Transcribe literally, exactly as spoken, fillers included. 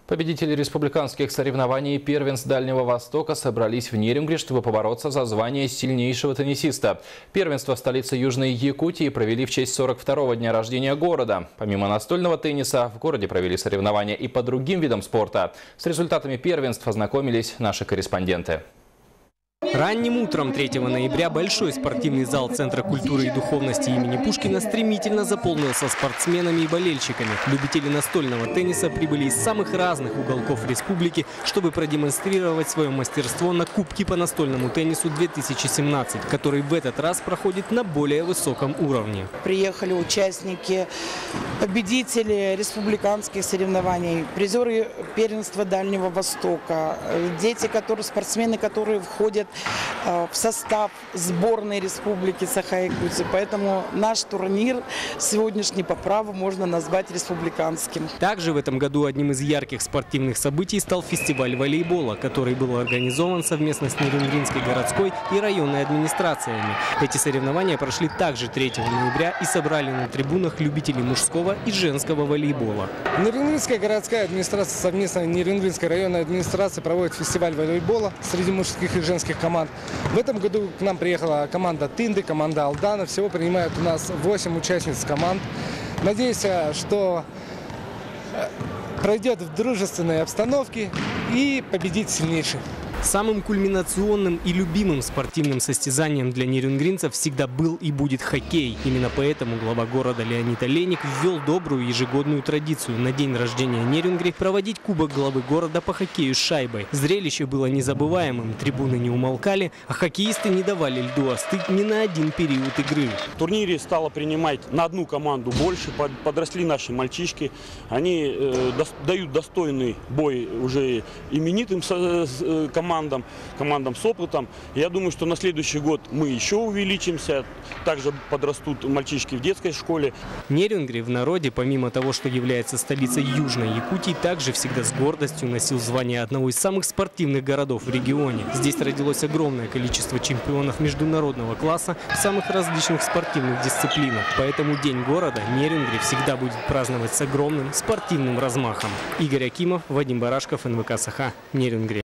Победители республиканских соревнований и первенств Дальнего Востока собрались в Нерюнгри, чтобы побороться за звание сильнейшего теннисиста. Первенство в столице Южной Якутии провели в честь сорок второго дня рождения города. Помимо настольного тенниса, в городе провели соревнования и по другим видам спорта. С результатами первенств ознакомились наши корреспонденты. Ранним утром третьего ноября большой спортивный зал Центра культуры и духовности имени Пушкина стремительно заполнился спортсменами и болельщиками. Любители настольного тенниса прибыли из самых разных уголков республики, чтобы продемонстрировать свое мастерство на Кубке по настольному теннису две тысячи семнадцать, который в этот раз проходит на более высоком уровне. Приехали участники, победители республиканских соревнований, призеры первенства Дальнего Востока, дети, которые, спортсмены, которые входят в состав сборной Республики Саха-Якутия. Поэтому наш турнир сегодняшний по праву можно назвать республиканским. Также в этом году одним из ярких спортивных событий стал фестиваль волейбола, который был организован совместно с Нерюнгринской городской и районной администрациями. Эти соревнования прошли также третьего ноября и собрали на трибунах любителей мужского и женского волейбола. Нерюнгринская городская администрация совместно с Нерюнгринской районной администрацией проводит фестиваль волейбола среди мужских и женских команд. В этом году к нам приехала команда Тынды, команда Алдана. Всего принимают у нас восемь участниц команд. Надеюсь, что пройдет в дружественной обстановке и победит сильнейший. Самым кульминационным и любимым спортивным состязанием для нерюнгринцев всегда был и будет хоккей. Именно поэтому глава города Леонид Олейник ввел добрую ежегодную традицию на день рождения Нерюнгри проводить кубок главы города по хоккею с шайбой. Зрелище было незабываемым, трибуны не умолкали, а хоккеисты не давали льду остыть ни на один период игры. В турнире стало принимать на одну команду больше, подросли наши мальчишки. Они э, дают достойный бой уже именитым командам. Командам, командам с опытом. Я думаю, что на следующий год мы еще увеличимся. Также подрастут мальчишки в детской школе. Нерюнгри в народе, помимо того, что является столицей Южной Якутии, также всегда с гордостью носил звание одного из самых спортивных городов в регионе. Здесь родилось огромное количество чемпионов международного класса в самых различных спортивных дисциплинах. Поэтому День города Нерюнгри всегда будет праздновать с огромным спортивным размахом. Игорь Акимов, Вадим Барашков, эн вэ ка Саха, Нерюнгри.